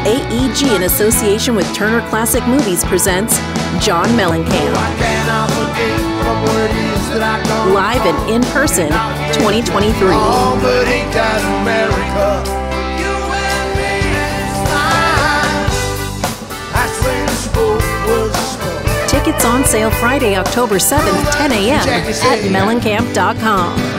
AEG, in association with Turner Classic Movies, presents John Mellencamp. Live and in person, 2023. Tickets on sale Friday, October 7th, 10 a.m. at mellencamp.com.